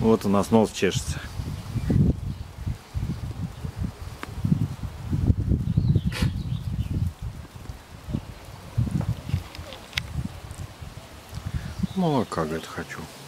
Вот у нас нос чешется. Молока, говорит, хочу.